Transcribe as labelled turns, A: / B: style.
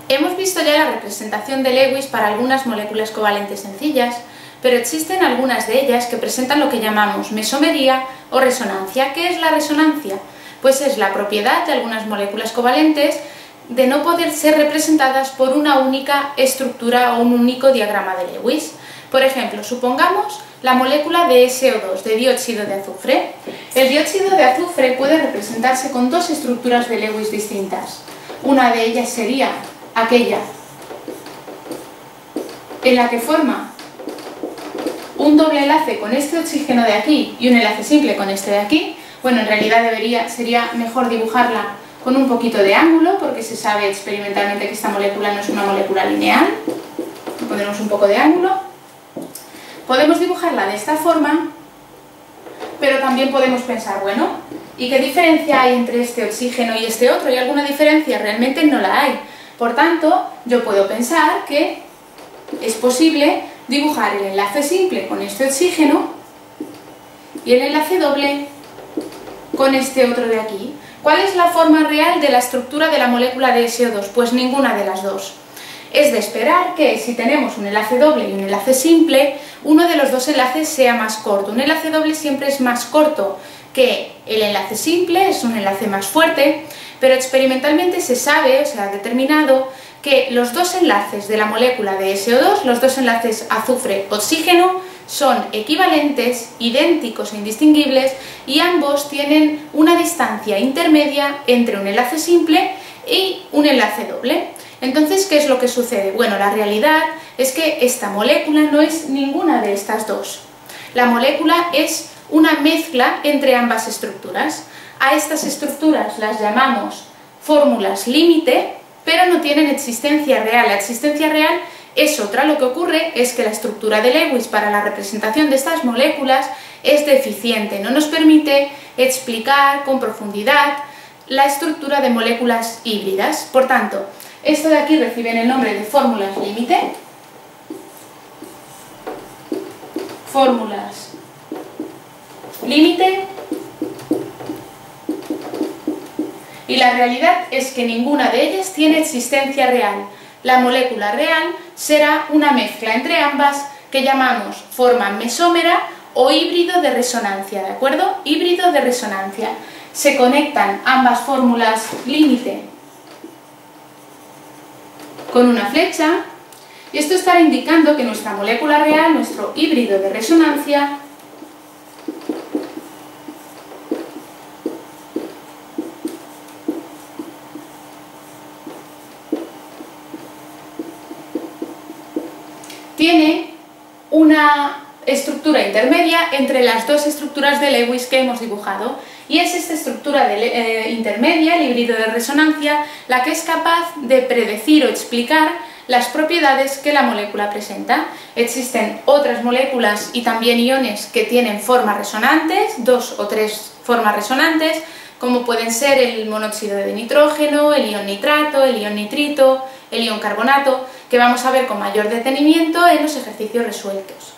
A: Hemos visto ya la representación de Lewis para algunas moléculas covalentes sencillas, pero existen algunas de ellas que presentan lo que llamamos mesomería o resonancia. ¿Qué es la resonancia? Pues es la propiedad de algunas moléculas covalentes de no poder ser representadas por una única estructura o un único diagrama de Lewis. Por ejemplo, supongamos la molécula de SO2, de dióxido de azufre. El dióxido de azufre puede representarse con dos estructuras de Lewis distintas. Una de ellas sería aquella en la que forma un doble enlace con este oxígeno de aquí y un enlace simple con este de aquí. Bueno, en realidad sería mejor dibujarla con un poquito de ángulo, porque se sabe experimentalmente que esta molécula no es una molécula lineal. Ponemos un poco de ángulo. Podemos dibujarla de esta forma, pero también podemos pensar, bueno, ¿y qué diferencia hay entre este oxígeno y este otro? ¿Hay alguna diferencia? Realmente no la hay. Por tanto, yo puedo pensar que es posible dibujar el enlace simple con este oxígeno y el enlace doble con este otro de aquí. ¿Cuál es la forma real de la estructura de la molécula de SO2? Pues ninguna de las dos. Es de esperar que si tenemos un enlace doble y un enlace simple, uno de los dos enlaces sea más corto. Un enlace doble siempre es más corto que el enlace simple, es un enlace más fuerte, pero experimentalmente se sabe, o se ha determinado, que los dos enlaces de la molécula de SO2, los dos enlaces azufre-oxígeno, son equivalentes, idénticos e indistinguibles, y ambos tienen una distancia intermedia entre un enlace simple y un enlace doble. Entonces, ¿qué es lo que sucede? Bueno, la realidad es que esta molécula no es ninguna de estas dos. La molécula es una mezcla entre ambas estructuras. A estas estructuras las llamamos fórmulas límite, pero no tienen existencia real. La existencia real es otra. Lo que ocurre es que la estructura de Lewis para la representación de estas moléculas es deficiente, no nos permite explicar con profundidad la estructura de moléculas híbridas. Por tanto, esto de aquí reciben el nombre de fórmulas límite. Fórmulas límite. Y la realidad es que ninguna de ellas tiene existencia real. La molécula real será una mezcla entre ambas que llamamos forma mesómera o híbrido de resonancia, ¿de acuerdo? Híbrido de resonancia. Se conectan ambas fórmulas límite con una flecha, y esto estará indicando que nuestra molécula real, nuestro híbrido de resonancia, tiene una estructura intermedia entre las dos estructuras de Lewis que hemos dibujado, y es esta estructura intermedia, el híbrido de resonancia, la que es capaz de predecir o explicar las propiedades que la molécula presenta. Existen otras moléculas y también iones que tienen formas resonantes, 2 o 3 formas resonantes, como pueden ser el monóxido de nitrógeno, el ion nitrato, el ion nitrito, el ion carbonato, que vamos a ver con mayor detenimiento en los ejercicios resueltos.